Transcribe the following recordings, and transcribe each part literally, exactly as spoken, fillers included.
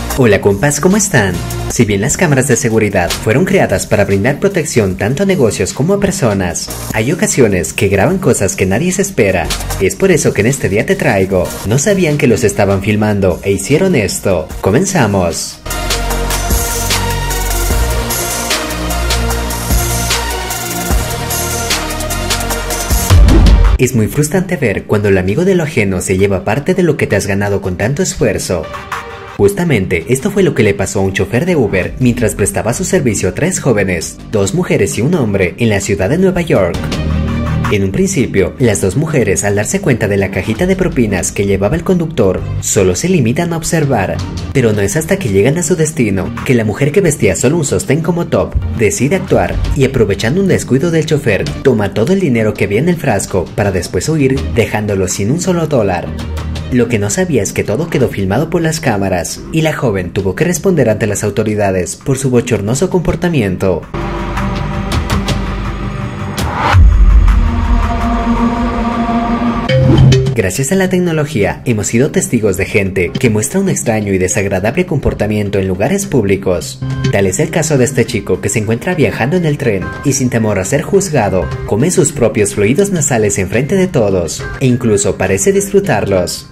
Hola compas, ¿cómo están? Si bien las cámaras de seguridad fueron creadas para brindar protección tanto a negocios como a personas, hay ocasiones que graban cosas que nadie se espera. Es por eso que en este día te traigo, no sabían que los estaban filmando e hicieron esto. ¡Comenzamos! Es muy frustrante ver cuando el amigo de lo ajeno se lleva parte de lo que te has ganado con tanto esfuerzo. Justamente esto fue lo que le pasó a un chofer de Uber mientras prestaba su servicio a tres jóvenes, dos mujeres y un hombre, en la ciudad de Nueva York. En un principio, las dos mujeres, al darse cuenta de la cajita de propinas que llevaba el conductor, solo se limitan a observar. Pero no es hasta que llegan a su destino que la mujer, que vestía solo un sostén como top, decide actuar y, aprovechando un descuido del chofer, toma todo el dinero que había en el frasco para después huir, dejándolo sin un solo dólar. Lo que no sabía es que todo quedó filmado por las cámaras y la joven tuvo que responder ante las autoridades por su bochornoso comportamiento. Gracias a la tecnología, hemos sido testigos de gente que muestra un extraño y desagradable comportamiento en lugares públicos. Tal es el caso de este chico que se encuentra viajando en el tren y, sin temor a ser juzgado, come sus propios fluidos nasales enfrente de todos e incluso parece disfrutarlos.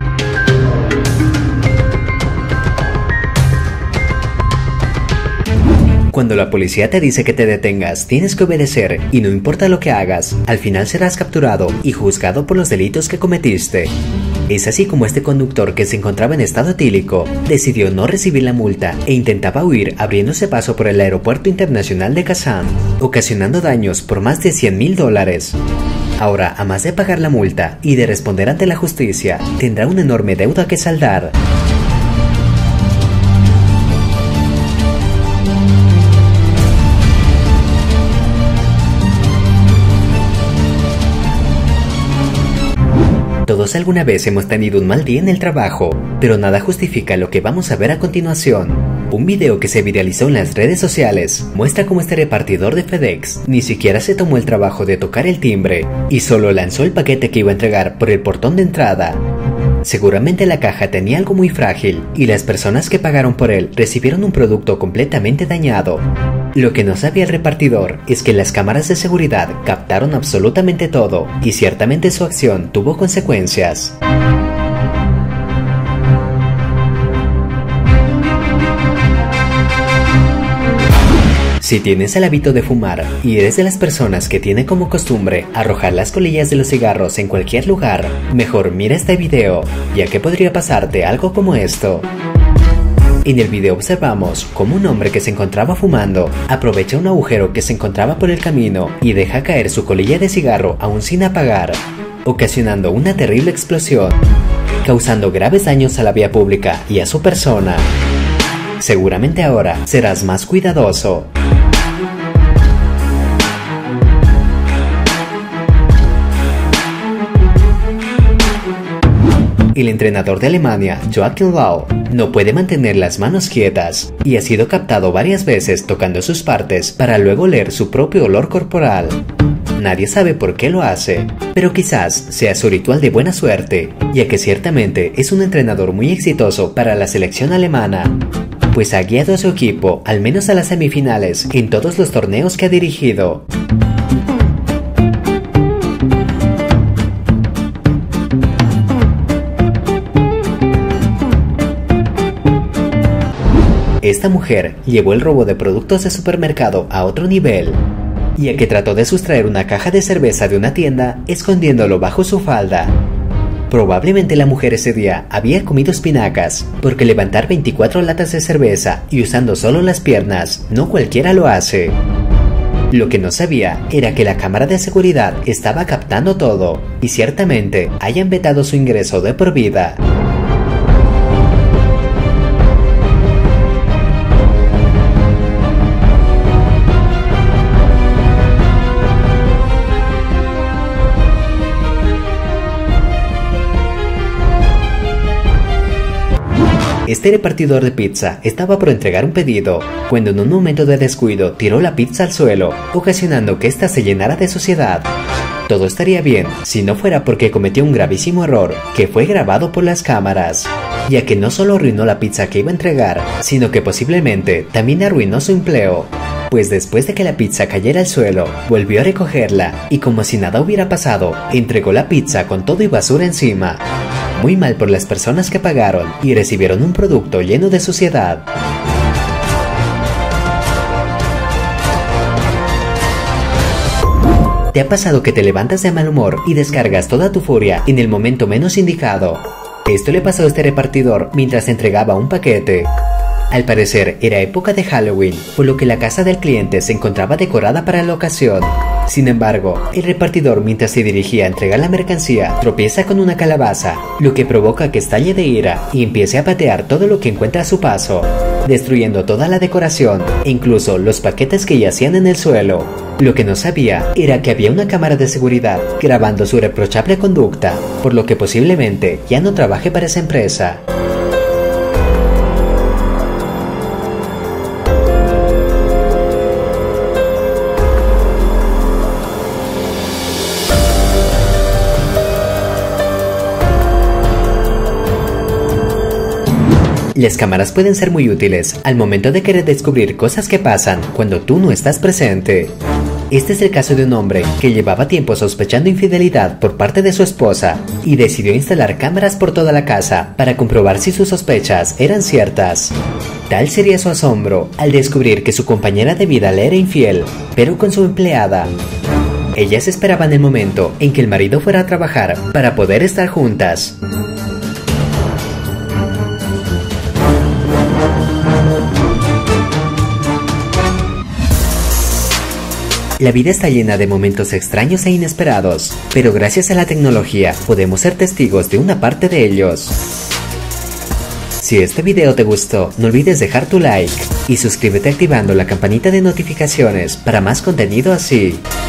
Cuando la policía te dice que te detengas, tienes que obedecer y no importa lo que hagas, al final serás capturado y juzgado por los delitos que cometiste. Es así como este conductor, que se encontraba en estado etílico, decidió no recibir la multa e intentaba huir abriéndose paso por el aeropuerto internacional de Kazán, ocasionando daños por más de cien mil dólares. Ahora, a más de pagar la multa y de responder ante la justicia, tendrá una enorme deuda que saldar. Todos alguna vez hemos tenido un mal día en el trabajo, pero nada justifica lo que vamos a ver a continuación. Un video que se viralizó en las redes sociales muestra cómo este repartidor de FedEx ni siquiera se tomó el trabajo de tocar el timbre y solo lanzó el paquete que iba a entregar por el portón de entrada. Seguramente la caja tenía algo muy frágil y las personas que pagaron por él recibieron un producto completamente dañado. Lo que no sabía el repartidor es que las cámaras de seguridad captaron absolutamente todo y ciertamente su acción tuvo consecuencias. Si tienes el hábito de fumar y eres de las personas que tiene como costumbre arrojar las colillas de los cigarros en cualquier lugar, mejor mira este video, ya que podría pasarte algo como esto. En el video observamos cómo un hombre que se encontraba fumando aprovecha un agujero que se encontraba por el camino y deja caer su colilla de cigarro aún sin apagar, ocasionando una terrible explosión, causando graves daños a la vía pública y a su persona. Seguramente ahora serás más cuidadoso. El entrenador de Alemania, Joachim Löw, no puede mantener las manos quietas y ha sido captado varias veces tocando sus partes para luego oler su propio olor corporal. Nadie sabe por qué lo hace, pero quizás sea su ritual de buena suerte, ya que ciertamente es un entrenador muy exitoso para la selección alemana, pues ha guiado a su equipo al menos a las semifinales en todos los torneos que ha dirigido. Esta mujer llevó el robo de productos de supermercado a otro nivel, ya que trató de sustraer una caja de cerveza de una tienda escondiéndolo bajo su falda. Probablemente la mujer ese día había comido espinacas, porque levantar veinticuatro latas de cerveza y usando solo las piernas, no cualquiera lo hace. Lo que no sabía era que la cámara de seguridad estaba captando todo, y ciertamente hayan vetado su ingreso de por vida. Este repartidor de pizza estaba por entregar un pedido, cuando en un momento de descuido tiró la pizza al suelo, ocasionando que ésta se llenara de suciedad. todo estaría bien si no fuera porque cometió un gravísimo error que fue grabado por las cámaras, ya que no solo arruinó la pizza que iba a entregar, sino que posiblemente también arruinó su empleo, pues después de que la pizza cayera al suelo, volvió a recogerla y como si nada hubiera pasado, entregó la pizza con todo y basura encima. Muy mal por las personas que pagaron y recibieron un producto lleno de suciedad. ¿Te ha pasado que te levantas de mal humor y descargas toda tu furia en el momento menos indicado? Esto le pasó a este repartidor mientras entregaba un paquete. Al parecer era época de Halloween, por lo que la casa del cliente se encontraba decorada para la ocasión. Sin embargo, el repartidor, mientras se dirigía a entregar la mercancía, tropieza con una calabaza, lo que provoca que estalle de ira y empiece a patear todo lo que encuentra a su paso, destruyendo toda la decoración e incluso los paquetes que yacían en el suelo. Lo que no sabía era que había una cámara de seguridad grabando su reprochable conducta, por lo que posiblemente ya no trabaje para esa empresa. Las cámaras pueden ser muy útiles al momento de querer descubrir cosas que pasan cuando tú no estás presente. Este es el caso de un hombre que llevaba tiempo sospechando infidelidad por parte de su esposa y decidió instalar cámaras por toda la casa para comprobar si sus sospechas eran ciertas. Tal sería su asombro al descubrir que su compañera de vida le era infiel, pero con su empleada. Ellas esperaban el momento en que el marido fuera a trabajar para poder estar juntas. La vida está llena de momentos extraños e inesperados, pero gracias a la tecnología podemos ser testigos de una parte de ellos. Si este video te gustó, no olvides dejar tu like y suscríbete activando la campanita de notificaciones para más contenido así.